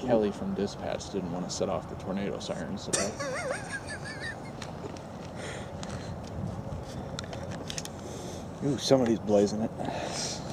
Kelly from Dispatch didn't want to set off the tornado sirens today. Ooh, somebody's blazing it.